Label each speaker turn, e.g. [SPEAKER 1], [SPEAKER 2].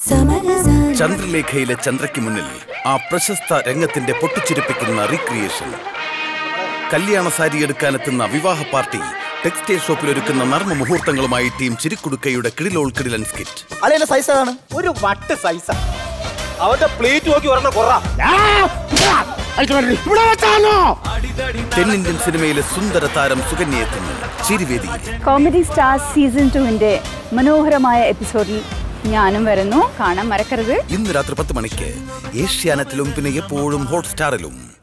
[SPEAKER 1] ചന്ദ്രലേഖയിലെ ചന്ദ്രയ്ക്ക് മുന്നിൽ ആ പ്രശസ്ത രംഗത്തിന്റെ പൊട്ടിച്ചിരിപ്പിക്കുന്ന റീക്രിയേഷൻ. കല്യാണ സാരി എടുക്കാനെത്തുന്ന വിവാഹ പാർട്ടി, ടെക്സ്റ്റൈൽ ഷോപ്പിൽ ഒരുക്കുന്ന നർമ്മ മുഹൂർത്തങ്ങളുമായി ടീം ചിരിക്കുടുക്കയുടെ കിടിലോൾ കിടിലൻ സ്കിറ്റ്.
[SPEAKER 2] അല്ലെ സൈസ് ആണ് ഒരു വട്ട് സൈസ. അവന്റെ പ്ലേറ്റ് നോക്കി ഒരെണ്ണം കൊറ.
[SPEAKER 1] തെന്നിന്ത്യൻ സിനിമയിലെ സുന്ദര താരം സുകന്യ എത്തുന്നു ചിരിവേദി.
[SPEAKER 3] കോമഡി സ്റ്റാർസ് സീസൺ 2 മനോഹരമായ എപ്പിസോഡിൽ ഞാനും വരുന്നു. കാണാൻ മറക്കരുത്.
[SPEAKER 1] ഇന്ന് രാത്രി 10 മണിക്ക് ഏഷ്യാനെറ്റിലും പിന്നെ എപ്പോഴും ഹോട്ട്സ്റ്റാറിലും.